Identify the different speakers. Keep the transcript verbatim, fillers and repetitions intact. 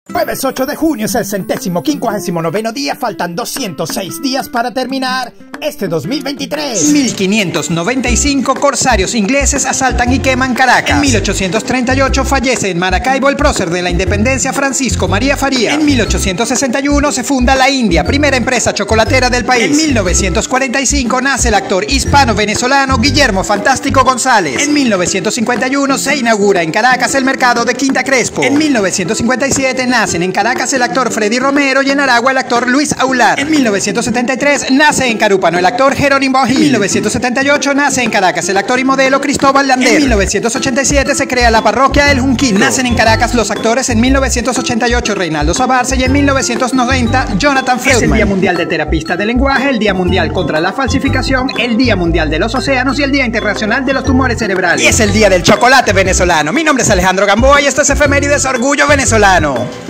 Speaker 1: Jueves ocho de junio es el centésimo quincuagésimo noveno día, faltan doscientos seis días para terminar este dos mil veintitrés.
Speaker 2: mil quinientos noventa y cinco corsarios ingleses asaltan y queman Caracas. En mil ochocientos treinta y ocho fallece en Maracaibo el prócer de la independencia Francisco María Faría. En mil ochocientos sesenta y uno se funda la India, primera empresa chocolatera del país. En mil novecientos cuarenta y cinco nace el actor hispano-venezolano Guillermo Fantástico González. En mil novecientos cincuenta y uno se inaugura en Caracas el mercado de Quinta Crespo. En mil novecientos cincuenta y siete nacen en Caracas el actor Freddy Romero y en Aragua el actor Luis Aular. En mil novecientos setenta y tres nace en Carúpano el actor Jerónimo Gil. En mil novecientos setenta y ocho nace en Caracas el actor y modelo Cristóbal Lander. En mil novecientos ochenta y siete se crea la parroquia El Junquito. Nacen en Caracas los actores en mil novecientos ochenta y ocho Reinaldo Sabarce y en mil novecientos noventa Jonathan Freudman. Es el Día Mundial de Terapista de Lenguaje, el Día Mundial contra la Falsificación, el Día Mundial de los Océanos y el Día Internacional de los Tumores Cerebrales. Y es el Día del Chocolate Venezolano. Mi nombre es Alejandro Gamboa y esto es Efemérides Orgullo Venezolano.